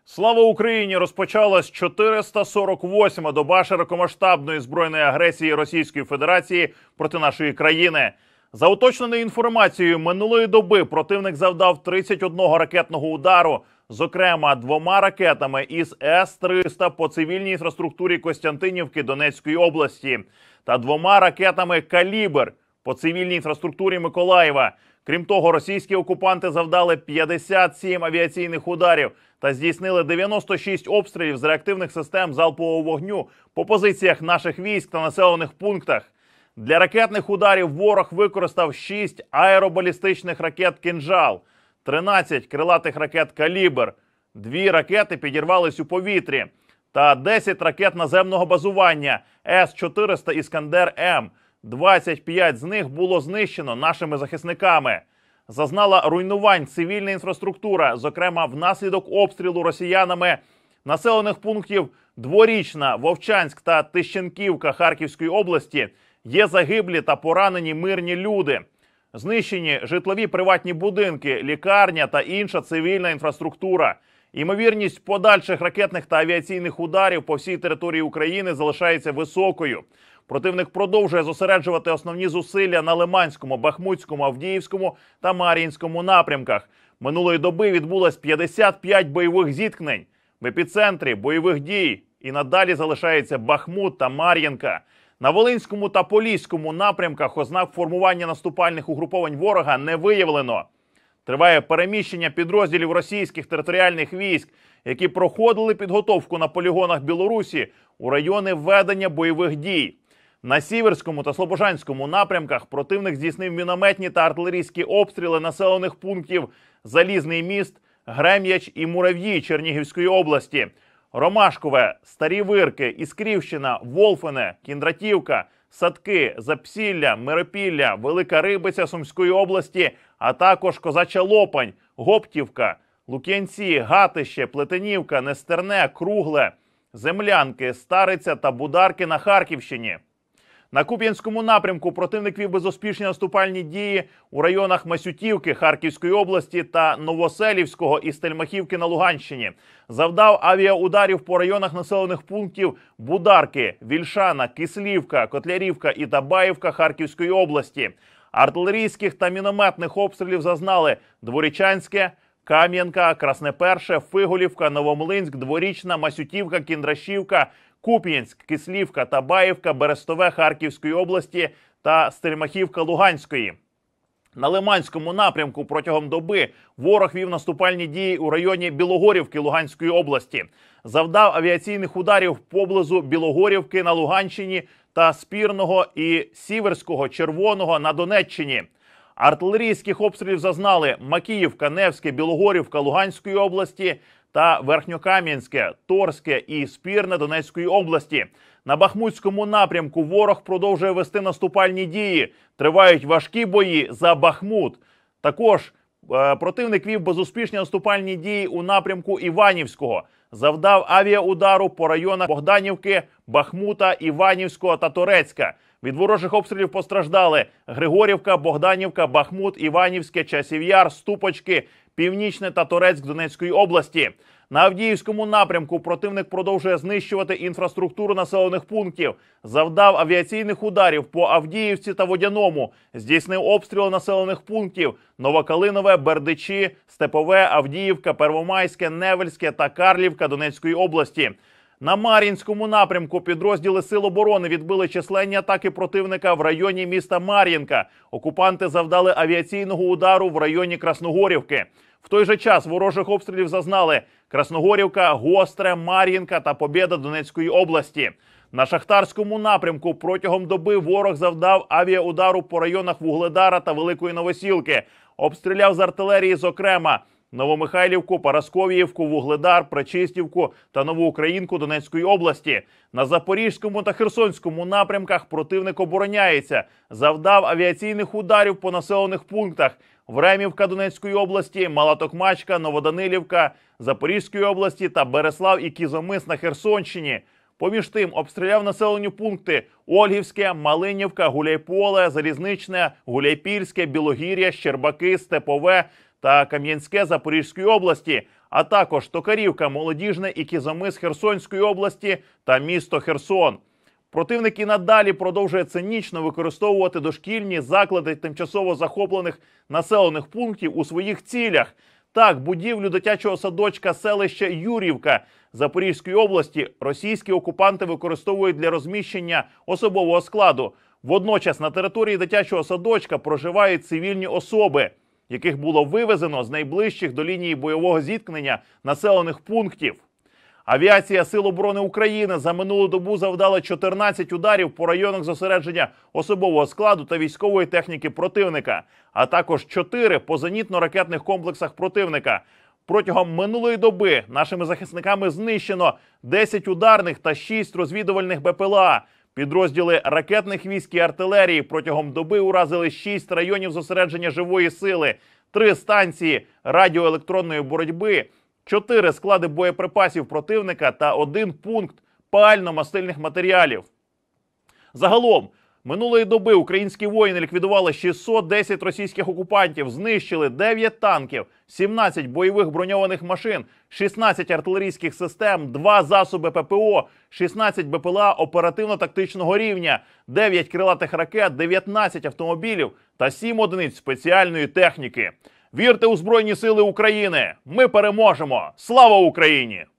Слава Україні! Розпочалась 448-ма доба широкомасштабної збройної агресії Російської Федерації проти нашої країни. За уточненою інформацією, минулої доби противник завдав 31 ракетного удару, зокрема 2 ракетами із С-300 по цивільній інфраструктурі Костянтинівки Донецької області та 2 ракетами «Калібр» по цивільній інфраструктурі Миколаєва. Крім того, російські окупанти завдали 57 авіаційних ударів та здійснили 96 обстрілів з реактивних систем залпового вогню по позиціях наших військ та населених пунктах. Для ракетних ударів ворог використав 6 аеробалістичних ракет «Кинжал», 13 крилатих ракет «Калібр», 2 ракети підірвались у повітрі та 10 ракет наземного базування С-400 «Іскандер-М». 25 з них було знищено нашими захисниками. Зазнала руйнувань цивільна інфраструктура, зокрема внаслідок обстрілу росіянами населених пунктів Дворічна, Вовчанськ та Тищенківка Харківської області. Є загиблі та поранені мирні люди. Знищені житлові приватні будинки, лікарня та інша цивільна інфраструктура. Ймовірність подальших ракетних та авіаційних ударів по всій території України залишається високою. Противник продовжує зосереджувати основні зусилля на Лиманському, Бахмутському, Авдіївському та Мар'їнському напрямках. Минулої доби відбулось 55 бойових зіткнень. В епіцентрі бойових дій і надалі залишається Бахмут та Мар'їнка. На Волинському та Поліському напрямках ознак формування наступальних угруповань ворога не виявлено. Триває переміщення підрозділів російських територіальних військ, які проходили підготовку на полігонах Білорусі у райони ведення бойових дій. На Сіверському та Слобожанському напрямках противник здійснив мінометні та артилерійські обстріли населених пунктів Залізний міст, Грем'яч і Мурав'ї Чернігівської області, Ромашкове, Старі Вирки, Іскрівщина, Волфине, Кіндратівка, Садки, Запсілля, Миропілля, Велика Рибиця Сумської області, а також Козача Лопань, Гоптівка, Лук'янці, Гатище, Плетенівка, Нестерне, Кругле, Землянки, Стариця та Бударки на Харківщині. На Куп'янському напрямку противник вів безуспішні наступальні дії у районах Масютівки Харківської області та Новоселівського і Стельмахівки на Луганщині. Завдав авіаударів по районах населених пунктів Бударки, Вільшана, Кислівка, Котлярівка і Табаївка Харківської області. Артилерійських та мінометних обстрілів зазнали Дворічанське, Кам'янка, Красне Перше, Фиголівка, Новомлинськ, Дворічна, Масютівка, Кіндрашівка, Куп'янськ, Кислівка, Табаївка, Берестове Харківської області та Стельмахівка Луганської. На Лиманському напрямку протягом доби ворог вів наступальні дії у районі Білогорівки Луганської області. Завдав авіаційних ударів поблизу Білогорівки на Луганщині та Спірного і Сіверського Червоного на Донеччині. Артилерійських обстрілів зазнали Макіївка, Невське, Білогорівка Луганської області та Верхньокам'янське, Торське і Спірне Донецької області. На Бахмутському напрямку ворог продовжує вести наступальні дії. Тривають важкі бої за Бахмут. Також противник вів безуспішні наступальні дії у напрямку Іванівського. Завдав авіаудару по районах Богданівки, Бахмута, Іванівського та Торецька. Від ворожих обстрілів постраждали Григорівка, Богданівка, Бахмут, Іванівське, Часів Яр, Ступочки, Північне та Торецьк Донецької області. На Авдіївському напрямку противник продовжує знищувати інфраструктуру населених пунктів. Завдав авіаційних ударів по Авдіївці та Водяному. Здійснив обстріли населених пунктів Новокалинове, Бердичі, Степове, Авдіївка, Первомайське, Невельське та Карлівка Донецької області. На Мар'їнському напрямку підрозділи Сил оборони відбили численні атаки противника в районі міста Мар'їнка. Окупанти завдали авіаційного удару в районі Красногорівки. В той же час ворожих обстрілів зазнали Красногорівка, Гостре, Мар'їнка та Побєда Донецької області. На Шахтарському напрямку протягом доби ворог завдав авіаудару по районах Вугледара та Великої Новосілки. Обстріляв з артилерії, зокрема, Новомихайлівку, Парасковіївку, Вугледар, Пречистівку та Новоукраїнку Донецької області. На Запорізькому та Херсонському напрямках противник обороняється. Завдав авіаційних ударів по населених пунктах Времівка Донецької області, Мала-Токмачка, Новоданилівка Запорізької області та Береслав і Кізомис на Херсонщині. Поміж тим обстріляв населені пункти Ольгівське, Малинівка, Гуляйполе, Залізничне, Гуляйпільське, Білогір'я, Щербаки, Степове та Кам'янське Запорізької області, а також Токарівка, Молодіжне і Кізомис Херсонської області та місто Херсон. Противник і надалі продовжує цинічно використовувати дошкільні заклади тимчасово захоплених населених пунктів у своїх цілях. Так, будівлю дитячого садочка селища Юрівка Запорізької області російські окупанти використовують для розміщення особового складу. Водночас на території дитячого садочка проживають цивільні особи, яких було вивезено з найближчих до лінії бойового зіткнення населених пунктів. Авіація Сил оборони України за минулу добу завдала 14 ударів по районах зосередження особового складу та військової техніки противника, а також 4 по зенітно-ракетних комплексах противника. Протягом минулої доби нашими захисниками знищено 10 ударних та 6 розвідувальних БПЛА. Підрозділи ракетних військ і артилерії протягом доби уразили 6 районів зосередження живої сили, 3 станції радіоелектронної боротьби, 4 склади боєприпасів противника та 1 пункт пально-мастильних матеріалів. Загалом, минулої доби українські воїни ліквідували 610 російських окупантів, знищили 9 танків, 17 бойових броньованих машин, 16 артилерійських систем, 2 засоби ППО, 16 БПЛА оперативно-тактичного рівня, 9 крилатих ракет, 19 автомобілів та 7 одиниць спеціальної техніки. Вірте у Збройні Сили України! Ми переможемо! Слава Україні!